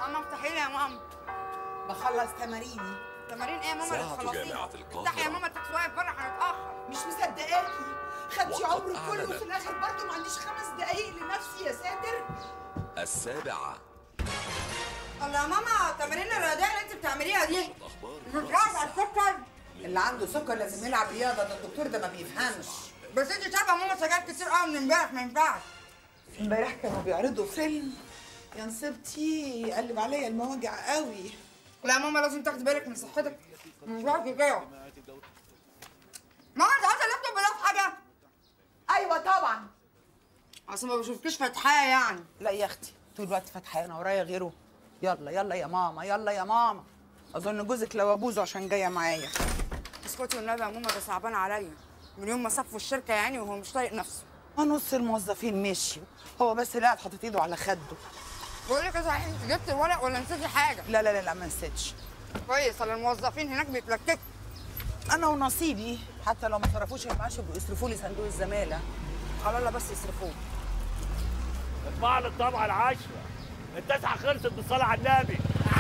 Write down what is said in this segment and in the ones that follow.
ماما افتحي لي يا ماما. بخلص تماريني. تمارين ايه يا ماما اللي تخلصيها؟ افتحي يا ماما، التاكسي واقف بره هنتاخر. مش مصدقاكي، خدتي عمرك كله وفي الاخر برضه ما عنديش 5 دقايق لنفسي يا ساتر. 7. الله يا ماما، تمارين الرياضيه اللي انت بتعمليها دي مش بتلعب على السكر؟ اللي عنده سكر لازم يلعب رياضه، ده الدكتور ده ما بيفهمش. بس انت شاربه ماما سجاير كتير قوي من امبارح، ما ينفعش. امبارح كانوا بيعرضوا فيلم يا نصيبتي، يقلب عليا المواجع قوي. لا يا ماما، لازم تاخدي بالك من صحتك، مش عارفه كده. ماما انت عايزه اللابتوب ده في حاجه؟ ايوه طبعا. اصل ما بشوفكيش فاتحاه يعني. لا يا اختي، طول الوقت فاتحه، انا ورايا غيره. يلا يلا يا ماما، يلا يا ماما. اظن جوزك لو ابوزه عشان جايه معايا. اسكتي والنبي يا ماما، ده صعبان عليا من يوم ما صفوا الشركه يعني، وهو مش طايق نفسه. نص الموظفين مشيوا، هو بس اللي قاعد حاطط ايده على خده. بقول لك ايه صحيح، انت جبت الورق ولا نسيتي حاجه؟ لا لا لا لا، ما نسيتش. كويس، اصل الموظفين هناك بيتلككوا. انا ونصيبي، حتى لو ما صرفوش المعاش يبقوا يصرفوا لي صندوق الزماله. على الله بس يصرفوه. ارفع لي الطبقه ال10. التسعه خلصت بالصلاه على النبي.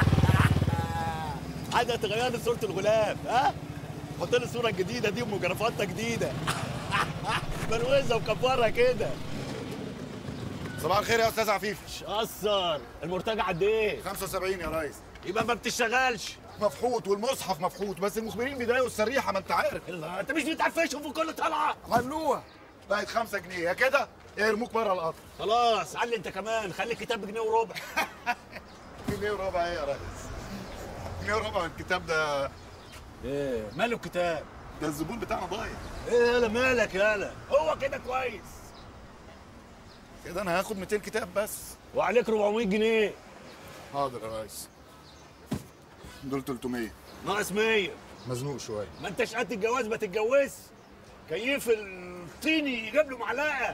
عايزه تغير لي صوره الغلاف، ها؟ حط لي الصوره الجديده دي ومجرفاتها جديده. مروزه وكبرها كده. صباح الخير يا استاذ عفيف. مش قصر، المرتجع قد ايه؟ 75 يا ريس. يبقى ما بتشتغلش. مفحوط والمصحف مفحوط، بس المخبرين بيضايقوا السريحه، ما انت عارف. الله، انت مش بتعفشهم في كل طلعه. عملوها بقت 5 جنيه، يا كده يا يرموك بره القطر. خلاص علي انت كمان، خلي الكتاب بجنيه وربع. جنيه وربع ايه يا ريس؟ جنيه وربع الكتاب ده. ايه ماله الكتاب؟ ده الزبون بتاعنا ضايع. ايه يالا مالك يالا؟ هو كده كويس. كده انا هاخد 200 كتاب بس. وعليك 400 جنيه. حاضر يا ريس. دول 300. ناقص 100. مزنوق شويه. ما انتش قد الجواز ما تتجوزش. كيف الطيني يجيب له معلقه.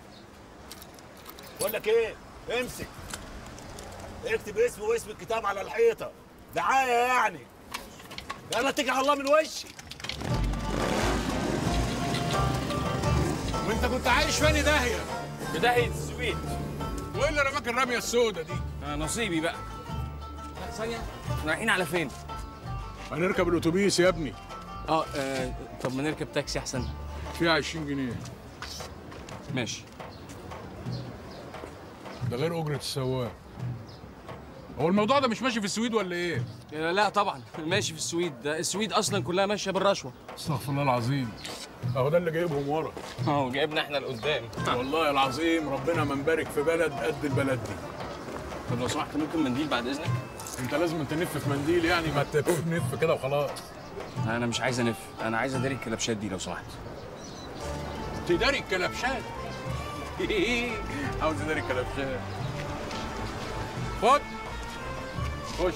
بقول لك ايه؟ امسك. اكتب اسمه واسم الكتاب على الحيطه. دعايه يعني. يلا اتكل على الله من وشي. وانت كنت عايش فين داهيه؟ في داهيه السويد. وايه اللي رماك الرميه السوداء دي؟ نصيبي بقى. لا ثانيه، احنا رايحين على فين؟ هنركب الاتوبيس يا ابني. طب ما نركب تاكسي احسن. فيها 20 جنيه. ماشي. ده غير اجره السواق. هو الموضوع ده مش ماشي في السويد ولا ايه؟ لا طبعا ماشي في السويد، ده السويد اصلا كلها ماشيه بالرشوه. استغفر الله العظيم. اهو ده اللي جايبهم ورا. جايبنا احنا لقدام. والله العظيم ربنا ما مبارك في بلد قد البلد دي. طب لو سمحت ممكن منديل بعد اذنك؟ انت لازم تنف في منديل يعني، ما تنف كده وخلاص. انا مش عايز انف، انا عايز اداري الكلبشات دي لو سمحت. تداري الكلبشات؟ عاوز اداري الكلبشات. خد خش.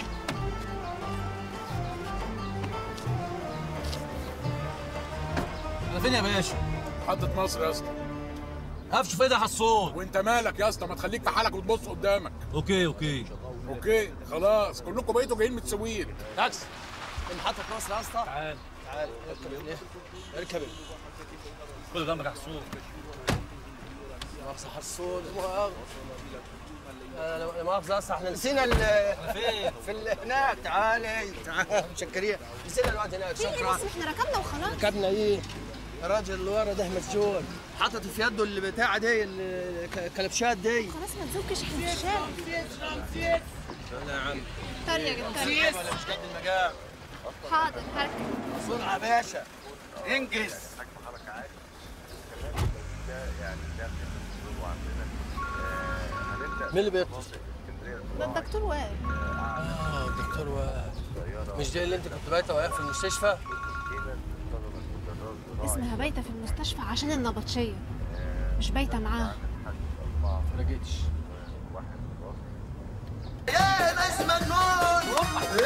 انا فين يا باشا؟ محطة مصر يا اسطى. قفش في ايدي حصون. وانت مالك يا اسطى؟ ما تخليك في حالك وتبص قدامك. اوكي اوكي خلاص، كلكم بقيتوا جايين متسويين. تاكسي محطة مصر يا اسطى. تعال اركب. خد جنبك يا حصون. مؤاخذة حصون، لا مؤاخذة اصلا احنا نسينا فين؟ هناك. تعالي متشكرين، نسينا الوقت هناك. شكرا. بس احنا ركبنا وخلاص. ركبنا ايه؟ الراجل اللي ورا ده مسجون، حاطط في يده اللي بتاع دي الكلبشات دي. خلاص ما تزوقش احنا في الشارع. لا يا عم. طريقة ولا مش قد المقام. حاضر هركب. بسرعة يا باشا، انجز. مين اللي بيتصل؟ ده الدكتور وائل. الدكتور وائل. مش دي اللي انت كنت بايته وياه في المستشفى؟ اسمها بايته في المستشفى عشان النبطشيه، مش بايته معاه. ما لقيتش. يا ناس مجنون.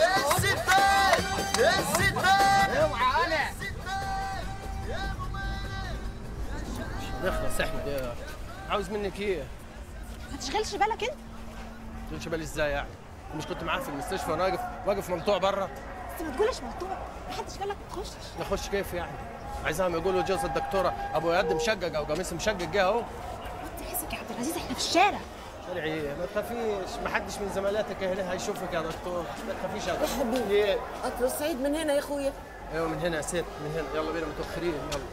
الستات اوعى انا نخلص احنا يا عاوز منك ايه؟ ما تشغلش بالك انت. ما تشغلش بالي ازاي يعني؟ مش كنت معاه في المستشفى واقف مقطوع بره؟ بس ما تقولش مقطوع، محدش قال لك ما تخشش. نخش كيف يعني؟ عايزاهم يقولوا جوز الدكتوره ابو يد مشقق او قميص مشقق جه اهو. وطي حسك يا عبد العزيز، احنا في الشارع. شرعي ما تخافيش، ما حدش من زملاتك هنا هيشوفك يا دكتور، ما تخافيش يا دكتور. يا حبيبي قطر الصعيد من هنا يا اخويا. ايوه من هنا يا ست، من هنا. يلا بينا متاخرين يلا.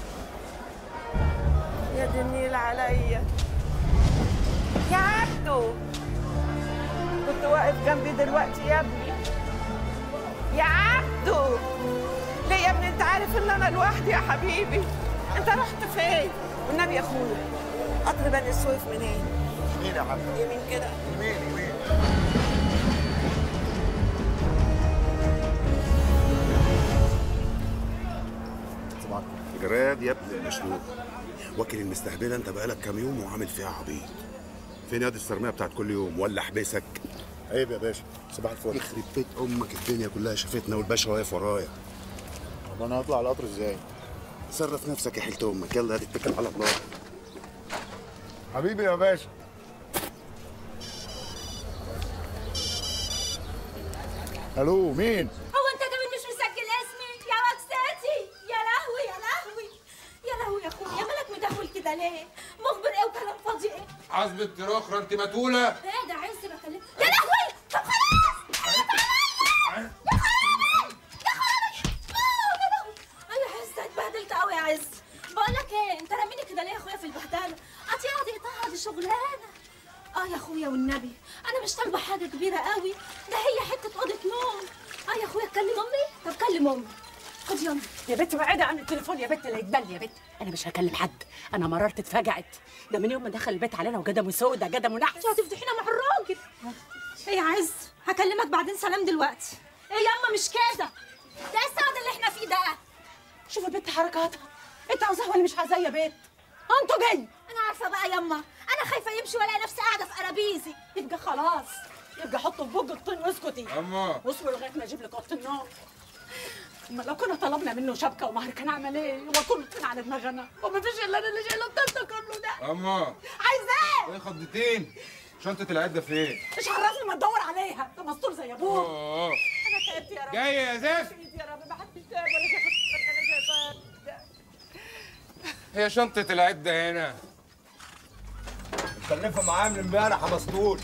يا دنيل عليا يا عبدو، كنت واقف جنبي دلوقتي يا ابني. يا عبدو ليه يا ابني؟ انت عارف ان انا لوحدي يا حبيبي. انت رحت فين؟ والنبي يا اخويا قطر بني سويف منين؟ يمين يا حبيبي. يمين كده. يمين. صباحك جراد يا ابن المشلوق، واكل المستهبله انت بقالك كام يوم وعامل فيها عبيط. فين ياد السرميه بتاعت كل يوم ولا احبسك؟ عيب يا باشا، صباح الفل. يخرب بيت امك، الدنيا كلها شافتنا والباشا واقف ورايا. طب انا هطلع القطر ازاي؟ صرف نفسك يا حيلة امك، يلا اتكل على الله. حبيبي يا باشا. الو مين؟ هو انت كمان مش مسجل اسمي يا وكساتي؟ يا لهوي يا لهوي يا لهوي يا اخويا، مالك مدهول كده ليه؟ مخبر ايه وكلام فاضي ايه؟ حسبة اخرى انت متولة. ايه ده عايز بكلم؟ يا لهوي طب خلاص يا لهوي. انا حاسه اتبهدلت قوي يا عز. بقول لك ايه، انت راميني كده ليه يا اخويا في البهدله؟ قطيعه دي دي شغلانه. يا اخويا والنبي انا مش طالبه حاجه كبيره قوي، ده هي حته اوضه نوم. يا اخويا تكلم امي؟ طب كلم امي. خد يلا يا بنت بعيدة عن التليفون يا بنت، لا يتبل يا بنت. انا مش هكلم حد، انا مررت اتفجعت. ده من يوم ما دخل البيت علينا وجدمه سودا جدمه نحس. انت هتفضحينا مع الراجل. ايه يا عز، هكلمك بعدين، سلام دلوقتي. ايه ياما مش كده، ده السعد اللي احنا فيه ده. شوف البنت حركاتها، انت عاوزاها ولا مش عاوزاها يا بنت؟ انتوا جاي. انا عارفه بقى ياما، انا خايفه يمشي والاقي نفسي قاعده في قرابيزي. يبقى خلاص، يبقى حطه في بوج الطين واسكتي. اما واصبري لغايه ما اجيب لك اوضه النوم. اما لو كنا طلبنا منه شبكه ومهر كان عمل ايه؟ هو كله طين على دماغنا، ومفيش الا انا اللي شايله الطين كله ده. اما عايزاه ايه خضتين؟ شنطة العدة فين؟ مش عرفني ما تدور عليها، ده مستور زي ابوه. انا تعبت يا رب. جاي يا زفت. يا رب ما حدش تعب ولا شاف انا شايفاه. هي شنطة العدة هنا. مكلفة معايا من امبارح يا مسطول.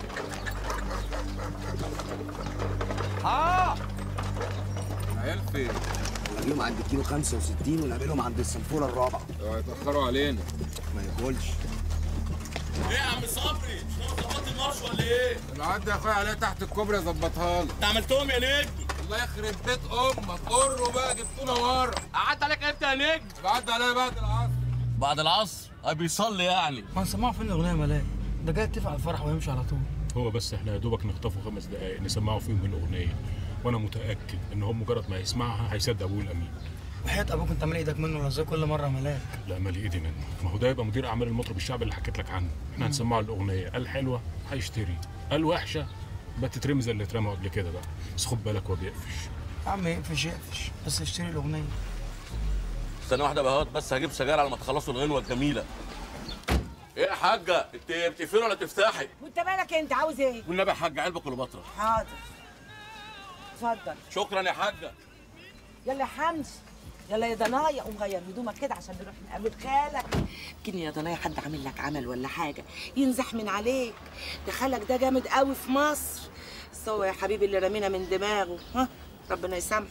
عيال فين؟ نلاقيهم عند الكيلو 65 ونقابلهم عند السنفورة الرابعة. هيتأخروا علينا. ما ياكلش. ايه يا عم صبري؟ مش ناوي تظبط المارش ولا ايه؟ العدة يا اخويا عليها تحت الكوبري ظبطها لك. انت عملتهم يا نجم. الله يخرب بيت امك، قروا بقى جبتونا ورا. قعدت عليك امتى يا نجم؟ بعد عليا بعد العصر. بعد العصر؟ بيصلي يعني. ما نسمعه فين الاغنيه يا ملاك؟ ده جاي يتفق على الفرح ويمشي على طول. هو بس احنا يا دوبك نخطفه 5 دقايق نسمعه فيهم الاغنيه، وانا متاكد ان هو مجرد ما يسمعها هيصدق ابوه الامين. وحياة ابوك انت مالي ايدك منه ولا ازاي كل مره يا ملاك؟ لا مالي ايدي منه، ما هو ده يبقى مدير اعمال المطرب الشعبي اللي حكيت لك عنه. احنا هنسمعه الاغنيه، قال حلوه هيشتري، قال وحشه بتترمي زي اللي اترموا قبل كده بقى. بس خد بالك هو بيقفش. يا عم يقفش بس اشتري الاغنيه. ثانية واحدة بهوت بس هجيب سجاير على ما تخلصوا الغنوة الجميلة. ايه يا حاجة؟ انت بتقفلي ولا تفتحي؟ وانت مالك انت عاوز ايه؟ والنبي يا حاجة علبة كليوباترا. حاضر. اتفضل. شكرا يا حاجة. يلا يا حمدي، يلا يا ضنايا قوم غير هدومك كده عشان نروح نقابل خالك. يمكن يا ضنايا حد عامل لك عمل ولا حاجه ينزح من عليك. ده خالك ده جامد قوي في مصر. بس هو يا حبيبي اللي رمينا من دماغه، ها ربنا يسامحه.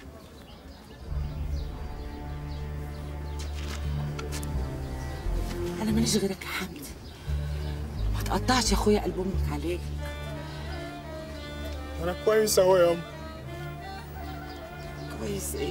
انا ماليش غيرك يا حمدي، ما تقطعش يا اخويا قلب امك عليك. انا كويس اهو يا ام. كويس ايه؟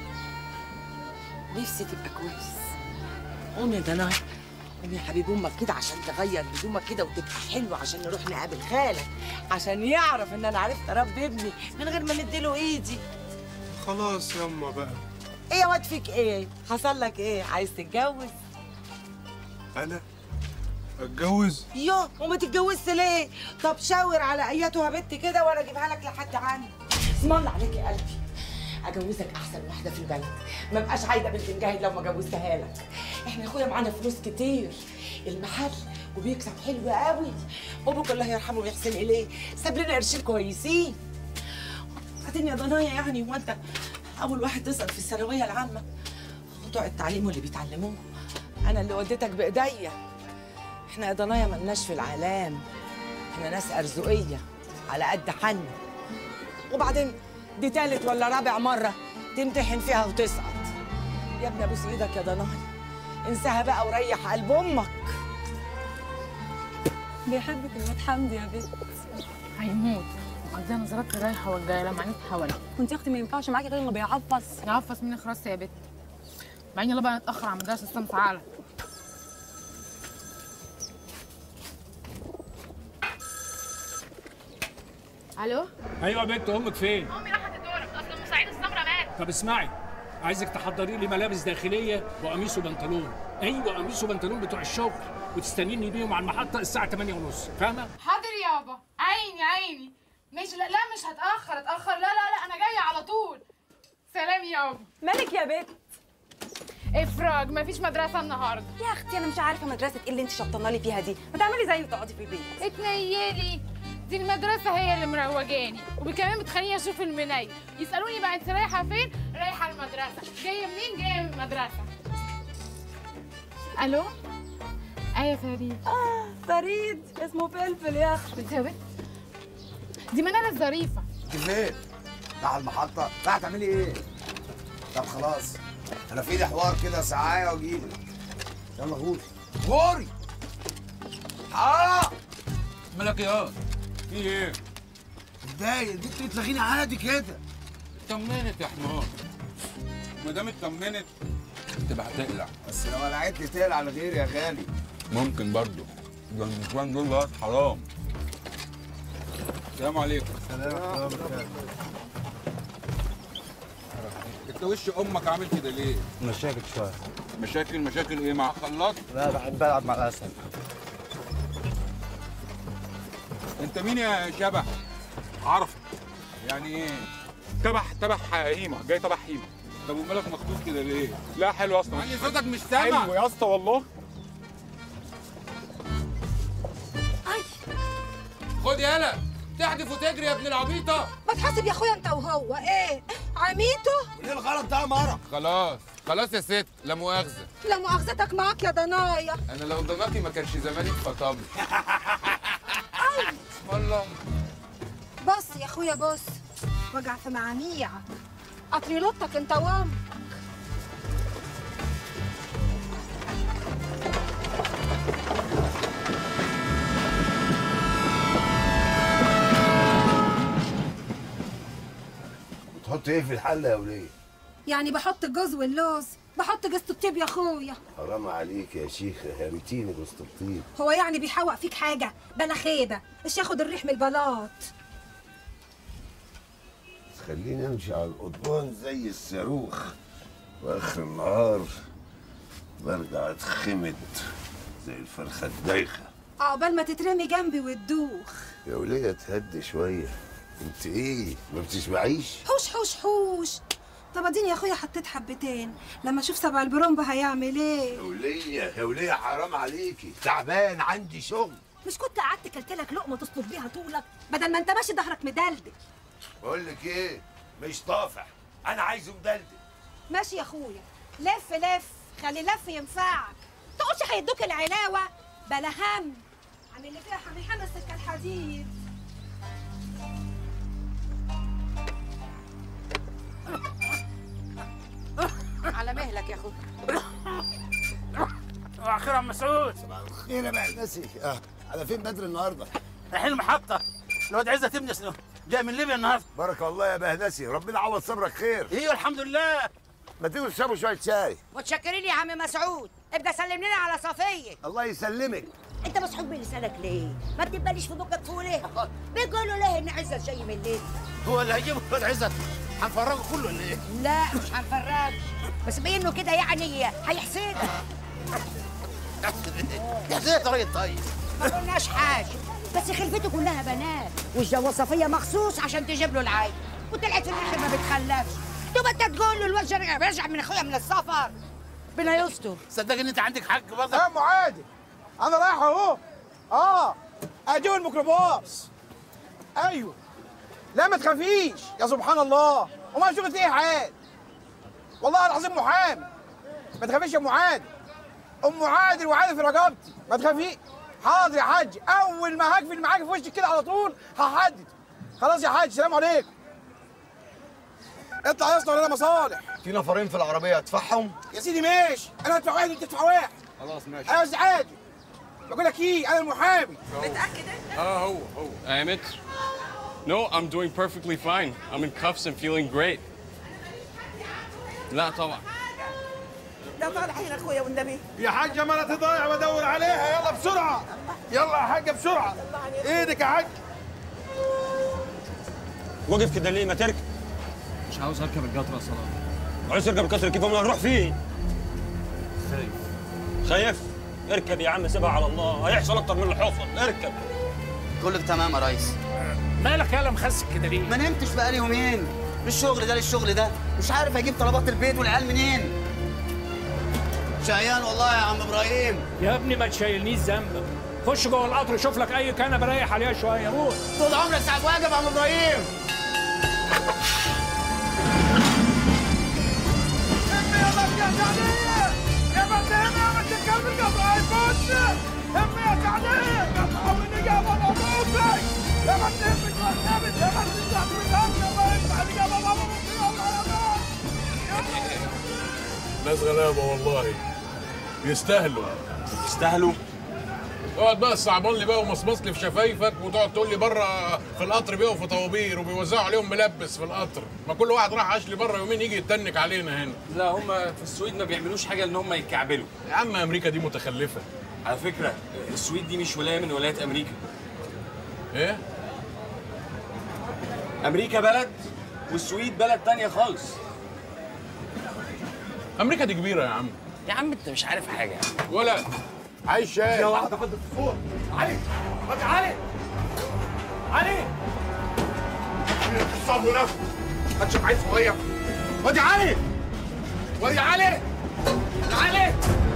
نفسي تبقى كويس. قوم يا ضنايا، قوم يا حبيب امك كده عشان تغير هدومك كده وتبقى حلوه عشان نروح نقابل خالك، عشان يعرف ان انا عرفت اربي ابني من غير ما نديله ايدي. خلاص ياما بقى. ايه يا واد فيك ايه؟ حصل لك ايه؟ عايز تتجوز؟ انا اتجوز؟ يوه وما تتجوزش ليه؟ طب شاور على اياتها بنت كده وانا اجيبها لك لحد عندي. اسم الله عليك يا قلبي، اجوزك احسن واحده في البلد، ما بقاش عايده بنت مجاهد لو ما جوزتها لك. احنا يا اخويا معانا فلوس كتير، المحل وبيكسب حلو قوي، وابوك الله يرحمه ويحسن اليه ساب لنا قرشين كويسين. بعدين يا ضنايا يعني هو انت اول واحد تسقط في الثانويه العامه؟ بتوع التعليم واللي بيتعلموه انا اللي وديتك بايديا. احنا يا ضنايا ملناش في العلام، احنا ناس ارزقيه على قد حالنا. وبعدين دي تالت ولا رابع مره تمتحن فيها وتسقط. يا ابني ابوس ايدك يا ضنايا، انساها بقى وريح قلب امك. بيحبك الواد حمدي يا بنت. هيموت. قضيها نظرات رايحه والجايه لما عينيك حوالي. وانت يا اختي ما ينفعش معاكي غير انه بيعفص. يعفص منك راسي يا بت. بعدين يلا بقى نتاخر على المدرسه الساعه تعالى. الو. ايوه يا بنت، امك فين؟ امي راحت الدورة، اصل مساعد السمره مات. طب اسمعي، عايزك تحضري لي ملابس داخليه وقميص وبنطلون. ايوه قميص وبنطلون بتوع الشغل، وتستنيني بيهم على المحطه الساعه 8:30، فاهمه؟ حاضر يابا، عيني عيني. ماشي. لا مش هتاخر. لا انا جايه على طول. سلام يابا. مالك يا بت؟ افراج، مفيش مدرسه النهارده. يا اختي انا مش عارفه مدرسه ايه اللي انت شبطانه لي فيها دي، ما تعملي زيي وتقعدي في البيت. اتنيلي، دي المدرسه هي اللي مروجاني، وكمان بتخليني اشوف المنيل. يسالوني بقى انت رايحه فين؟ رايحه المدرسه. جايه منين؟ جايه من المدرسه. الو. ايوه فريد. فريد اسمه فلفل يا اختي. انت يا بنت دي منال الظريفه. انت فين؟ رايحه المحطه؟ رايحه تعملي ايه؟ طب خلاص، انا في ايدي حوار كده ساعايه واجيلك. يلا غوري. مالك يا في ايه؟ اتضايق، البنت بتلغيني عادي كده. اطمنت يا حمار. ما دام اطمنت تبقى هتقلع. بس لو قلعت لي تقلع لغيري يا غالي. ممكن برضه. ده النسوان دول بقى حرام. السلام عليكم. سلام ورحمة الله. انت وش امك عامل كده ليه؟ مشاكل شويه. مشاكل ايه مع خلاط؟ لا بحب العب مع الاسد. انت مين يا شبح؟ عرفت. يعني ايه؟ تبع هيمه، جاي تبع هيمه. طب ومالك مخطوط كده ليه؟ لا حلو يا اسطى. يعني صوتك مش سامع. حلو يا اسطى والله. خد يالا تحدف وتجري يا ابن العبيطه. ما تحاسب يا اخويا انت وهو. ايه عميته؟ ايه الغلط ده يا مره؟ خلاص يا ست، لا مؤاخذه. لا مؤاخذتك معاك يا ضنايا. انا لو ضناكي ما كانش زماني اتفطمت. اسم الله. بص يا اخويا بص، وجع في معاميع. قطري لطك انت وامك. بتحط ايه في الحله يا وليه؟ يعني بحط الجوز واللوز، بحط جوز الطيب يا اخويا. حرام عليك يا شيخه، هرمتيني جوز الطيب. هو يعني بيحوق فيك حاجه؟ بلا خيبه، ايش ياخد الريح من البلاط. خليني امشي على القضبان زي الصاروخ، واخر النهار برجع اتخمد زي الفرخه الدايخه. عقبال ما تترمي جنبي وتدوخ. يا وليه تهدي شويه، انت ايه ما بتشبعيش؟ حوش. طب اديني يا اخويا حطيت حبتين، لما اشوف سبع البرومبا هيعمل ايه؟ يا وليه حرام عليكي، تعبان عندي شغل. مش كنت قعدت كلتلك لقمه تصلب بيها طولك بدل ما انت ماشي ظهرك مدلدل. بقول لك ايه، مش طافح، انا عايزه مدلدل. ماشي يا اخويا، لف خلي لف ينفعك. تقولش هيدوك العلاوه بلا هم. عامل لي فيها حمي السكه الحديد. على مهلك يا اخويا. صباح الخير يا عم مسعود. صباح الخير يا مهندسي. على فين بدر النهارده؟ رايحين المحطه. الواد عزت ابني جاي من ليبيا النهارده. بارك الله يا مهندسي، ربنا يعوض صبرك خير. ايوه الحمد لله. ما تيجوا تشربوا شويه شاي. متشكرين يا عم مسعود، ابقى سلم لنا على صفيه. الله يسلمك. انت مسحوق بلسانك ليه؟ ما بتباليش في بقك فوله؟ بيقولوا ليه ان عزت جاي من الليل؟ هو اللي هيجيبه الواد عزت هنفرجه كله ولا ايه؟ لا مش هنفرجه، بس بانه كده يعني هيحسدك. يحسدك يا راجل طيب. ما قلناش حاجه، بس خلفته كلها بنات، والجوازه صفيه مخصوص عشان تجيب له العيل، وطلعت في الاخر ما بتخلفش. تبقى انت تقول له الواد رجع من اخويا من السفر. ربنا يستر. صدق ان انت عندك حق برضه. يا ام عادل انا رايح اهو. اجيب الميكروباص. ايوه لا ما تخافيش يا سبحان الله. وما شغلت ايه حال والله العظيم محامي. ما تخافيش يا ام عادل. ام عادل وعادل في رقبتي. ما تخافي. حاضر يا حاج، اول ما هقفل معاك في وشك كده على طول هحدد. خلاص يا حاج، سلام عليكم. اطلع يا اسطى ولا مصالح. في نفرين في العربيه ادفعهم؟ يا سيدي ماشي، انا هدفع واحد وانت تدفع واحد. خلاص ماشي. انا بس عادي. بقول لك ايه، انا المحامي. متاكد انت؟ هو يا متر. No, I'm doing perfectly fine. I'm in cuffs and feeling great. لا طبعا. ده طالع عين اخويا والنبي. يا حاجه مرتي ضايعه بدور عليها، يلا بسرعه. يلا يا حاجه بسرعه. ايدك يا حاج. وقف كده ليه؟ ما تركب. مش عاوز اركب القطر يا صلاح. عايز تركب القطر كيف؟ هنروح فين؟ خايف؟ اركب يا عم، سيبها على الله، هيحصل اكتر من اللي حصل، اركب. كلك تمام يا ريس. مالك يالا مخسك كده ليه؟ ما نمتش بقالي يومين، من الشغل ده للشغل ده، مش عارف اجيب طلبات البيت والعيال منين. شقيان والله يا عم ابراهيم. يا ابني ما تشيلنيش ذنبك، خش جوه القطر شوف لك اي كنبه ريح عليها شويه، روح. طول عمرك ساعة واجب يا عم ابراهيم. يا مدام يا مدام كلب القطر هيفوت. همي يا سعدية، قطعوا مني قبل ابوكي. يا مدام بتوسبت، يا مدام بتوسبت، الله يفتح لي قبل ابوكي. ناس غلابه والله، يستاهلوا. يستاهلوا؟ اقعد بقى الصعبان لي بقى ومصمص لي في شفايفك وتقعد تقول لي بره في القطر بيقفوا طوابير وبيوزعوا عليهم ملبس في القطر، ما كل واحد راح عاش لي بره يومين يجي يتنك علينا هنا. لا هم في السويد ما بيعملوش حاجه ان هم يتكعبلوا. يا عم امريكا دي متخلفه. على فكره السويد دي مش ولايه من ولايات امريكا. ايه؟ امريكا بلد والسويد بلد تانية خالص. امريكا دي كبيره يا عم. يا عم انت مش عارف حاجه. ولا عايش شاي. يا واحده فضت فوق. علي، ودي علي. علي. الصبر نفسه. هتشوف عيل صغير. ودي علي. ودي علي. علي.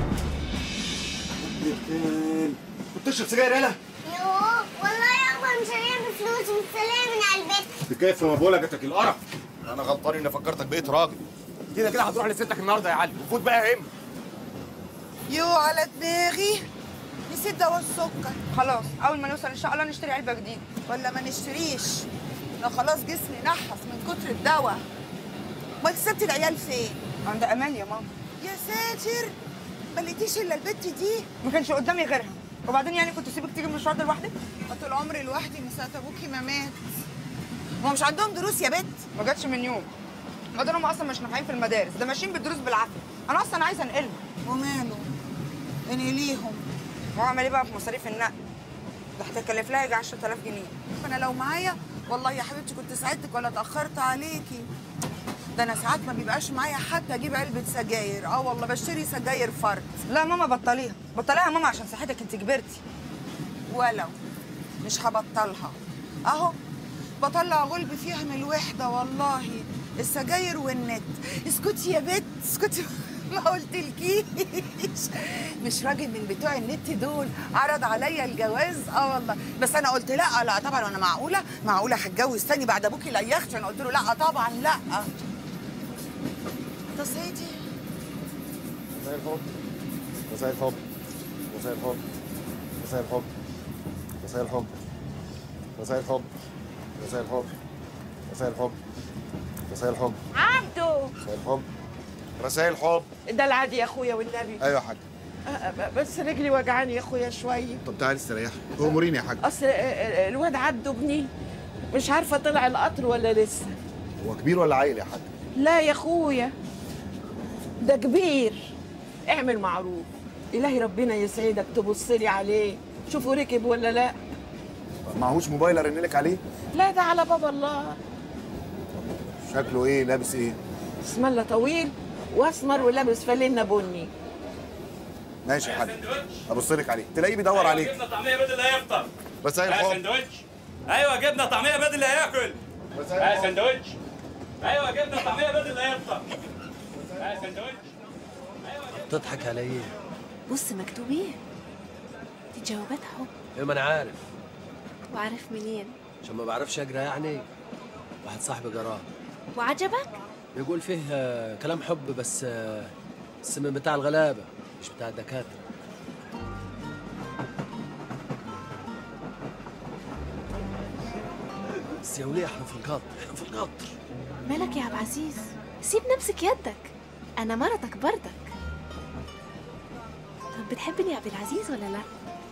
كنت تشرب سجاير يالا؟ يوه والله يا اخويا مش هجيب فلوس مستلمه من على البيت. بكيف ما بقولك جاتك القرف. انا غلطان اني فكرتك بقيت راجل. كده كده هتروح لستك النهارده يا علي، وفوت بقى يا يو على دماغي، نسيت دواء السكر. خلاص اول ما نوصل ان شاء الله نشتري علبه جديده. ولا ما نشتريش؟ انا خلاص جسمي نحس من كتر الدواء. ما سبت العيال فين؟ عند امان يا ماما. يا ساتر، ما لقيتيش الا البت دي؟ ما كانش قدامي غيرها. وبعدين يعني كنت سيبك تيجي المشوار ده لوحدك؟ طول عمري لوحدي من ساعه ابوكي ما مات. هو مش عندهم دروس يا بت؟ ما جاتش من يوم. بعدين هم اصلا مش نافعين في المدارس، ده ماشيين بالدروس بالعافيه. انا اصلا عايزه انقلهم. وماله؟ انقليهم. واعمل ايه بقى في مصاريف النقل؟ ده هتكلف لها يجي 10000 جنيه. فانا لو معايا والله يا حبيبتي كنت ساعدتك ولا اتاخرت عليكي. ده انا ساعات ما بيبقاش معايا حتى اجيب علبه سجاير. والله بشتري سجاير فرد. لا ماما بطليها، بطليها يا ماما عشان صحتك، انت كبرتي. ولو مش هبطلها اهو بطلع غلب فيها من الوحده والله. السجاير والنت. اسكتي يا بت اسكتي. ما قلتلكيش مش راجل من بتوع النت دول عرض عليا الجواز. والله بس انا قلت لا طبعا. وانا معقوله هتجوز تاني بعد ابوكي لا يخشى؟ انا قلت له لا طبعا لا. تصيدي مساء الحب، مساء الحب، مساء الحب، مساء الحب، مساء الحب، مساء الحب، مساء الحب، مساء الحب، مساء الحب، عبده. مساء الحب، مساء الحب. ده العادي يا اخويا والنبي. ايوه يا حاج. بس رجلي وجعاني يا اخويا شويه. طب تعالي استريحي، اموريني يا حاج. اصل الواد عبده ابني مش عارفه طلع القطر ولا لسه. هو كبير ولا عيل يا حاج؟ لا يا اخويا ده كبير. اعمل معروف، الهي ربنا يسعدك تبص لي عليه شوفوا ركب ولا لا. معهوش موبايل ارن لك عليه؟ لا ده على باب الله. شكله ايه؟ لابس ايه؟ اسم الله طويل واسمر ولابس فانلة بني. ماشي يا حاج، ابص لك عليه، تلاقيه بيدور عليك. جبنه طعميه بدل اللي هيفطر. مساء الحب. سندوتش. ايوه جبنه طعميه بدل اللي هياكل. سندوتش. ايوه جبنه طعميه بدل اللي هيفطر. سندوتش. تضحك على ايه؟ بص مكتوب ايه؟ دي جوابات حب. ايه ما انا عارف. وعارف منين؟ عشان ما بعرفش اقرا يعني. واحد صاحبي قراه. وعجبك؟ بيقول فيه كلام حب بس من بتاع الغلابه مش بتاع الدكاتره. بس يا وليه احنا في القطر، احنا في القطر. مالك يا عبد العزيز؟ سيب نفسك يدك، انا مرتك بردك. طب بتحبني يا عبد العزيز ولا لا؟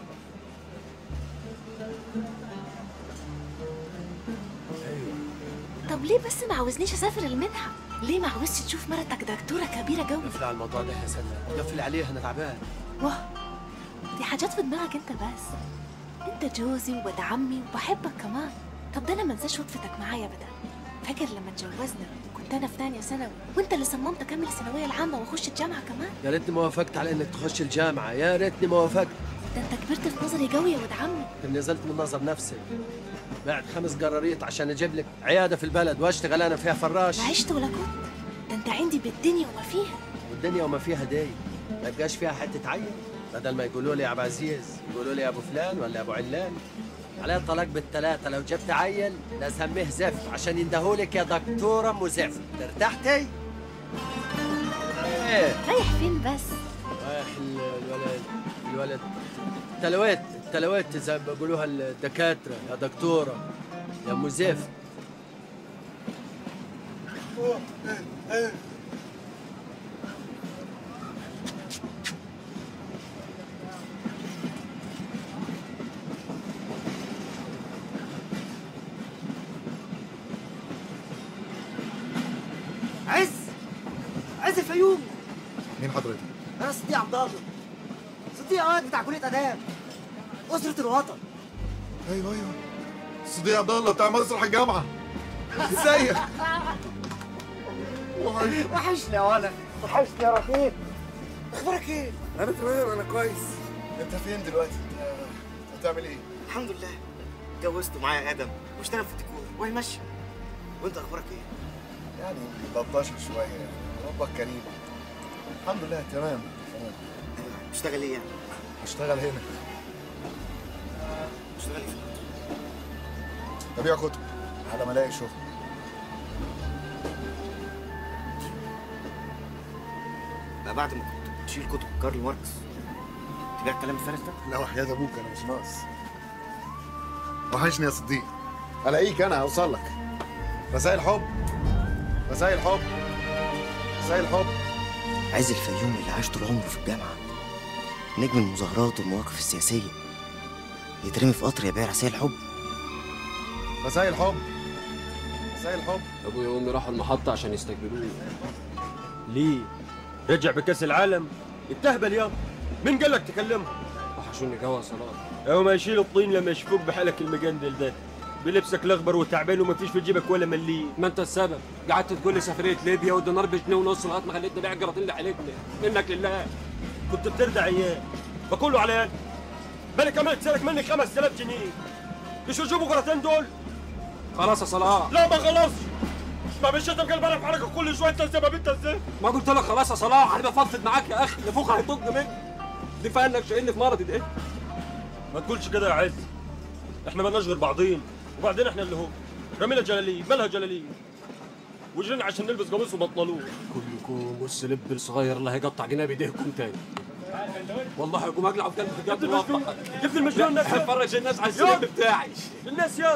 طب ليه بس ما عاوزنيش اسافر المنحه؟ ليه ما عاوزش تشوف مرتك دكتوره كبيره قوي؟ قفل على الموضوع ده يا سنة، قفل عليه، انا تعبان. واه، دي حاجات في دماغك انت بس. انت جوزي وولد عمي وبحبك كمان. طب ده انا ما انساش وقفتك معايا ابدا. فاكر لما اتجوزنا كنت انا في ثانيه ثانوي وانت اللي صممت اكمل الثانويه العامه واخش الجامعه كمان؟ يا ريتني ما وافقت على انك تخش الجامعه، يا ريتني ما وافقت. ده انت كبرت في نظري قوي يا ولد عمي. نزلت من نظر نفسي، بعد 5 قراريط عشان اجيب لك عياده في البلد واشتغل انا فيها فراش. لا عشت ولا كنت، ده انت عندي بالدنيا وما فيها. والدنيا وما فيها دي ما يبقاش فيها حته عين، بدل ما يقولوا لي يا ابو عزيز يقولوا لي يا ابو فلان ولا ابو علان. عليه الطلاق بالثلاثه، لو جبت عيل لازم زفت عشان يندهولك يا دكتوره ام زفت. ارتحتي؟ ايه رايح فين بس؟ رايح الولد التلويت زي ما بيقولوها الدكاتره يا دكتوره يا ام زفت. عز الفيوم. مين حضرتك؟ انا صديق عبد الله، صديق اوقات بتاع كليه اداب، اسره الوطن. ايوه صديق عبد الله بتاع مسرح الجامعه. ازيك؟ وحشني يا ولد، وحشني يا رفيق. اخبارك ايه؟ انا تمام، انا كويس. انت فين دلوقتي؟ بتعمل ايه؟ الحمد لله، اتجوزت ومعايا ادم واشتغل في الديكور وهي ماشيه. وانت اخبارك ايه؟ يعني 13 شويه يعني، ربك كريم. الحمد لله تمام. بتشتغل ايه يعني؟ بشتغل هنا. بتشتغل ايه؟ ببيع كتب على ما الاقي شغل. بقى بعد ما كنت بتشيل كتب كارل ماركس تبيع الكلام الفارغ ده؟ لا وحياة ابوك انا مش ناقص. وحشني يا صديق. الاقيك انا اوصل لك. رسائل حب رسائل حب رسائل حب. عز الفيوم اللي عاش طول عمره في الجامعه، نجم المظاهرات والمواقف السياسيه، يترمي في قطر يبيع رسائل حب. رسائل حب رسائل حب. ابويا وامي راحوا المحطه عشان يستقبلوني. ليه؟ رجع بكاس العالم؟ يتهبل يا مين قال لك تكلمهم؟ وحشوني جوا صلاح. يوم يشيل الطين لما يشوفوك بحالك المجندل ده، بلبسك الاخضر وتعبان ومفيش في جيبك ولا مليم. ما انت السبب، قعدت تقول لي سفريه ليبيا والدينار ب2.5 جنيه لغايه ما خليتني بيع جراتين اللي حلتني منك لله. كنت بتردع اياه بقول له على يد بالي كمان تسالك مني 5000 جنيه. مش يجيبوا جراتين دول؟ خلاص يا صلاح. لا ما خلصش. ما مش انت مقلب على حركه كل شويه انت ما انت ازاي؟ ما قلت لك خلاص يا صلاح، انا بفضفض معاك يا اخي، نفوخ هيطق مني. دي فانك شايلني في مرضي ده. ما تقولش كده يا عز، احنا مالناش غير بعضين، وبعدين احنا اللي هو رمينا جلاليب، مالها جلاليب؟ وجرينا عشان نلبس قميص وبطلوه. كلكم بص لب الصغير اللي هيقطع جناب ايديكم تاني. والله هقوم اقلع في قلبي بجد. يا ابن المجنون الناس هتفرج الناس على السلم بتاعي. الناس يلا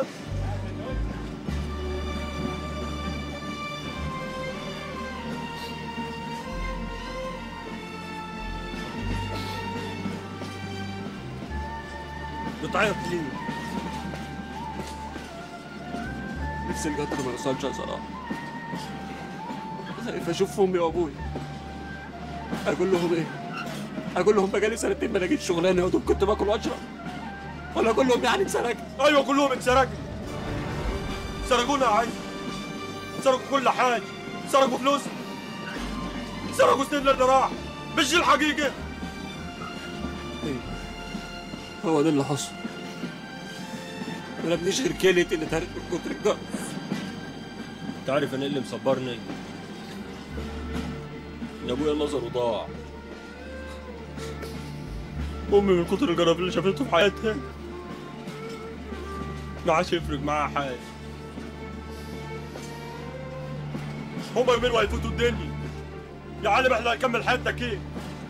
بتعيط ليه؟ نفسي القطر ما يوصلش يا صلاح. خايف اشوف امي وابوي. اقول لهم ايه؟ اقول لهم بقالي 2 سنين ما لقيتش شغلانه يا دوب كنت باكل واشرب؟ ولا اقول لهم يعني اتسرقت؟ ايوه قول لهم اتسرقت. سرقونا يا عيل، سرقوا كل حاجه، سرقوا فلوس، سرقوا سنين اللي راح، مش دي الحقيقه. ايه هو ده اللي حصل. ما لبنيش غير كليتي اللي اتهرت من كتر الجرس. انت عارف انا ايه اللي مصبرني؟ يا ابويا نظره ضاع. امي من كتر الجرف اللي شافته في حياتها ما عادش يفرق معاها حاجه. هما يومين وهيفوتوا الدنيا. يا عالم احنا هنكمل حياتنا كيف؟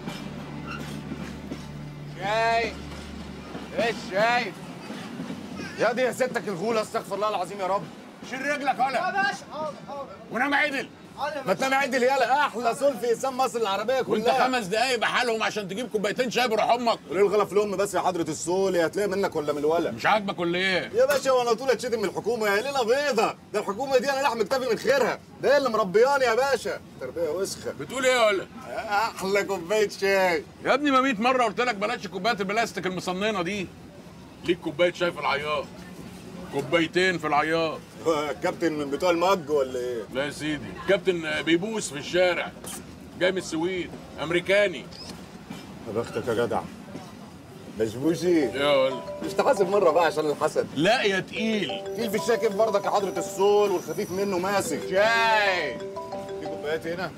شايف ايش شايف؟ يا دي يا ستك الغولة، استغفر الله العظيم يا رب. شيل رجلك ولا يا باشا حاضر حاضر. ونام عدل. ما تنام عدل يالا، احلى صول في اقسام مصر العربيه كلها. وانت 5 دقايق بحالهم عشان تجيب كوبايتين شاي بروح امك. وليه الغلط في الام بس يا حضره الصول؟ يا هتلاقي منك ولا من الولد؟ مش عاجبك ولا ايه؟ يا باشا وانا طول اتشتم من الحكومه؟ يا ليله بيضه، ده الحكومه دي انا لحم كتافي من خيرها، ده هي اللي مربياني يا باشا، تربيه وسخه. بتقول ايه يا ولا؟ احلى كوبايه شاي يا ابني ما 100 مره قلت لك بلاش كوبايات البلاستيك المصننه دي. ليك كوبايه شاي في العياط، كوبايتين في العياط. كابتن من بتوع المج ولا ايه؟ لا يا سيدي، كابتن بيبوس في الشارع، جاي من السويد، امريكاني. يا بختك يا جدع. بشبوشي يا ولد مش تحاسب مره بقى عشان الحسد. لا يا تقيل. تقيل في الشاي كيف برضك يا حضره الصول، والخفيف منه ماسك. شاي في كوبايات هنا.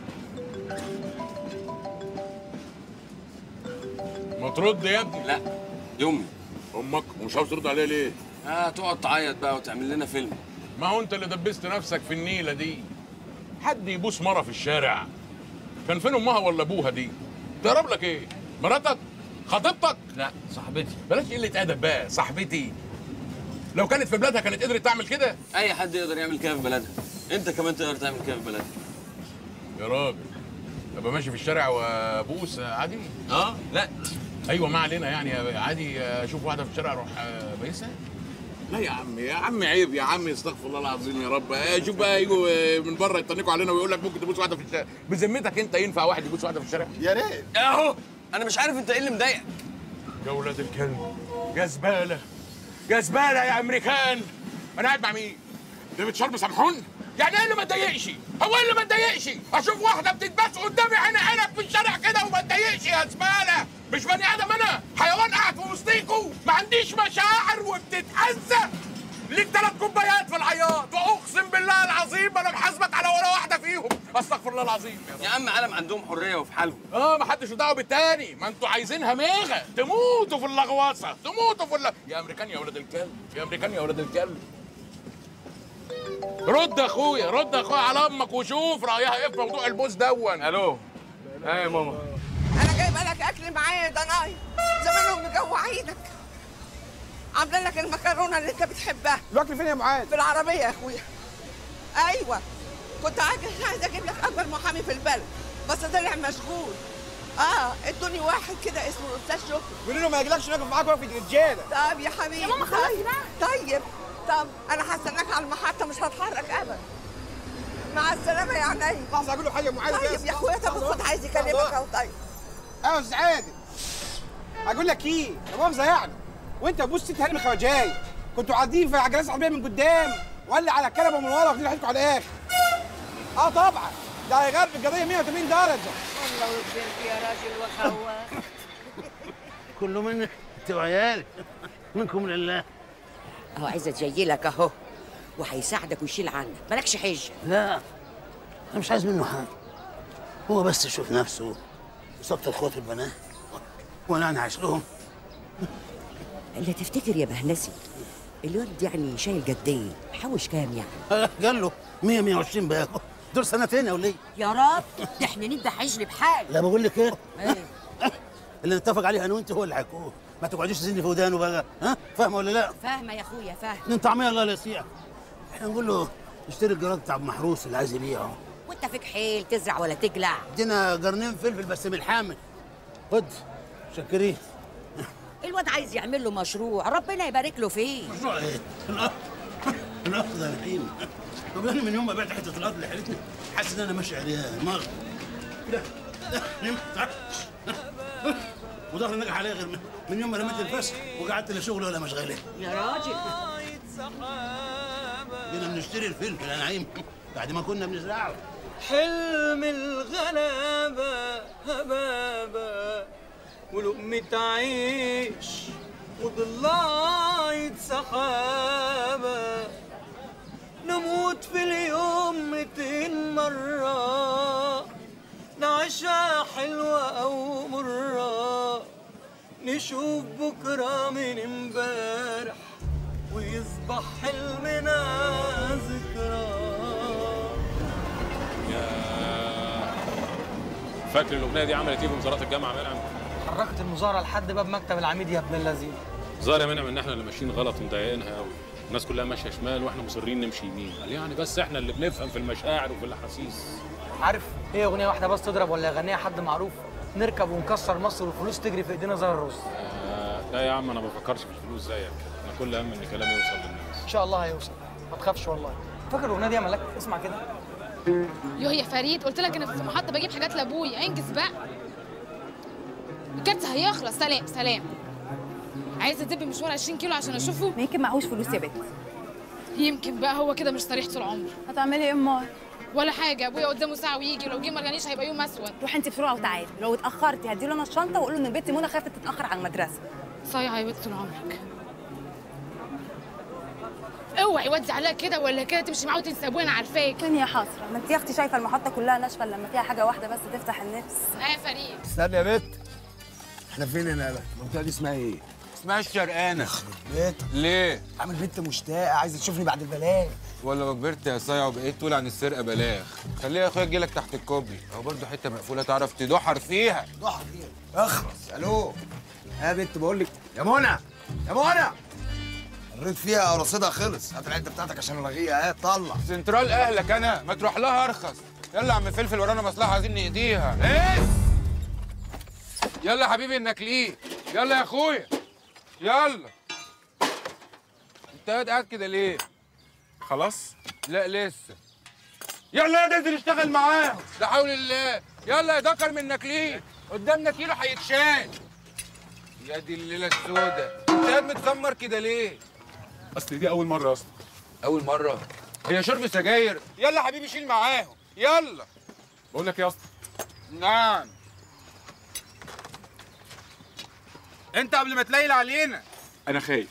ما ترد يا ابني. لا دي امي. امك؟ ومش عاوز ترد عليها ليه؟ تقعد تعيط بقى وتعمل لنا فيلم. ما هو انت اللي دبست نفسك في النيله دي. حد يبوس مره في الشارع؟ كان فين امها ولا ابوها دي؟ تقرب لك ايه؟ مراتك؟ خطيبتك؟ لا صاحبتي. بلاش قله ادب بقى، صاحبتي. لو كانت في بلادها كانت قدرت تعمل كده؟ اي حد يقدر يعمل كده في بلدها، انت كمان تقدر تعمل كده في بلدها. يا راجل ابقى ماشي في الشارع وابوس عادي؟ لا ايوه ما علينا، يعني عادي اشوف واحده في الشارع اروح بيسها؟ لا يا عم، يا عم عيب يا عم، استغفر الله العظيم يا رب. شوف بقى يجوا من بره يتنكوا علينا ويقول لك ممكن تبوس واحده في الشارع. بذمتك انت ينفع واحد يبوس واحده في الشارع؟ يا ريت. اهو انا مش عارف انت ايه اللي مضايقك. يا ولاد الكلب، يا زباله يا زباله يا امريكان. انا قاعد مع مين؟ ديفيد شارب سامحون؟ يعني ايه اللي ما تضايقش؟ هو ايه اللي ما تضايقش؟ اشوف واحده بتتباس قدامي عينك في الشارع كده وما تضايقش يا زباله؟ مش بني ادم انا؟ حيوان قاعد في وسطيكوا، ما عنديش مشاعر وبتتأذى. ليك 3 كوبايات في العياط، واقسم بالله العظيم انا محاسبك على ولا واحده فيهم. استغفر الله العظيم. يا عم عالم عندهم حريه وفي حالهم. ما حدش دعوه بالتاني، ما انتوا عايزينها ميغه، تموتوا في اللغواصه، تموتوا في يا امريكان يا ولاد الكلب، يا امريكان يا ولاد الكلب. رد يا اخويا، رد يا اخويا على امك وشوف رايها ايه في موضوع البوس دون. الو. يا ماما. انا جايبه لك اكل معايا يا ضناي، زمانهم مجوعينك. عامله لك المكرونه اللي انت بتحبها. الاكل فين يا معاذ؟ في العربيه يا اخويا. ايوه كنت عايزه اجيب لك اكبر محامي في البلد بس طلع مشغول. ادوني واحد كده اسمه الاستاذ شكري. قولي له ما يجيلكش ناكل معاك وقفه رجاله. طب يا حبيبي. يا ماما خلصي بقى. طيب انا هستناك على المحطه، مش هتحرك ابدا. مع السلامه يا عيني. لحظه اقول له حاجه يا معاذ. طيب يا اخويا، طب خد عايز يكلمك اهو. طيب يا استاذ عادل، اقول لك ايه، لا مؤاخذه يعني، وانت بص ست هاني الخواجاي كنتوا قاعدين في العجلات العربيه من قدام ولا على الكنبه من ورا واخدين راحتكم على الاخر. طبعا ده هيغير القضيه 180 درجه. الله يكبرك يا راجل وخواخ. كله منك انت وعيالك، منكم لله. اهو عايزه جاي لك اهو، وهيساعدك ويشيل عنك، مالكش حجه. لا انا مش عايز منه حاجه، هو بس يشوف نفسه وسط اخوات البنات وانا عايش لهم. اللي تفتكر يا بهنسي الواد يعني شايل جديه، حوش كام يعني؟ قال له 120 بقى، دول سنتين يا وليه. يا رب ده احنا نبدا حجر بحال. لا بقول لك ايه؟ اللي نتفق عليه انا وانت هو اللي هيكون، ما تقعديش تزني في ودانه بقى، فاهمه ولا لا؟ فاهمه يا اخويا فاهمه. 2 طعميه الله لا يسيع. احنا نقول له اشتري الجراد بتاع ابو محروس اللي عايز يبيعه. وانت فيك حيل تزرع ولا تقلع؟ ادينا قرنين فلفل بس بالحامل. خد شكريه. الواد عايز يعمل له مشروع، ربنا يبارك له فيه. مشروع ايه؟ الارض ده نحيم. طب انا من يوم ما بعت حته الارض اللي حيلتني حاسس ان انا ماشي عليها مغرب. لا وظهري نجح عليا غير من يوم ما رميت الفسخ وقعدت لا شغل ولا مشغله. يا راجل جينا بنشتري الفلفل يا نعيم بعد ما كنا بنزرعه. حلم الغلابة هبابة ولقمة عيش وضلاعة سحابة، نموت في اليوم 200 مرة، نعيشها حلوة أو مرة، نشوف بكرة من امبارح ويصبح حلمنا ذكرى. فاكر الاغنيه دي عملت ايه في مظاهرات الجامعه يا ملعب؟ حركت المظاهره لحد باب مكتب العميد يا ابن اللذين. ظاهر يا منعم ان احنا اللي ماشيين غلط ومضايقينها قوي. الناس كلها ماشيه شمال واحنا مصرين نمشي يمين. قال يعني بس احنا اللي بنفهم في المشاعر وفي الاحاسيس. عارف هي اغنيه واحده بس تضرب ولا يغنيها حد معروف؟ نركب ونكسر مصر والفلوس تجري في ايدينا زي الرز. لا يا عم انا ما بفكرش في الفلوس زيك، انا كل هم ان كلامي يوصل للناس. ان شاء الله هيوصل، ما تخافش والله. فاكر الاغنيه دي يا ملاك؟ اسمع كده. يا فريد قلت لك انا في المحطه بجيب حاجات لابويا، انجز بقى. الكارت هيخلص. سلام سلام. عايزه تدب مشوار 20 كيلو عشان اشوفه؟ يمكن معهوش فلوس يا بت. يمكن بقى هو كده مش صريح طول عمره. هتعملي ايه امال؟ ولا حاجه، ابويا قدامه ساعه ويجي، ولو جه ما رجعنيش هيبقى يوم اسود. روحي انت بسرعه وتعالي، لو اتاخرتي هديله انا الشنطه واقول له ان البت منى خافت تتاخر على المدرسه. صايعه يا بت طول عمرك. اوعي ودي عليها كده ولا كده تمشي معاه وتنسى ابويا، انا عارفاك. فين يا حسره؟ ما انت يا اختي شايفه المحطه كلها ناشفه لما فيها حاجه واحده بس تفتح النفس. يا فريد استنى يا بت، احنا فين هنا يالا؟ المنطقه دي اسمها ايه؟ اسمها الشرقانه. بيتك ليه؟ عامل بنت مشتاقه عايزه تشوفني بعد البلاغ. ولا لو كبرت يا صايع وبقيت تقول عن السرقه بلاغ. خليها يا اخويا تجيلك تحت الكوبري، اهو برضه حته مقفوله تعرف تدحر فيها. دحر فيها؟ اخرس. الو يا بنت، بقول لك يا منى، يا منى قريت فيها رصيدها خلص، هات العده بتاعتك عشان الغيها. اهي طلع سنترال اهلك انا، ما تروح لها ارخص. يلا يا عم فلفل ورانا مصلحه عايزين نقضيها. ايه؟ يلا يا حبيبي انك ليه؟ يلا يا اخويا يلا. انت قاعد كده ليه؟ خلاص؟ لا لسه. يلا يا ننزل نشتغل معاهم، لا حول الله. يلا يا دكر منك ليه؟ قدامنا كيلو هيتشال. يا دي الليله السوداء، انت قاعد متسمر كده ليه؟ اصل دي اول مره اصلا. اول مره؟ هي شرب سجاير؟ يلا يا حبيبي شيل معاهم، يلا. بقول لك يا اسطى. نعم. انت قبل ما تليل علينا. انا خايف.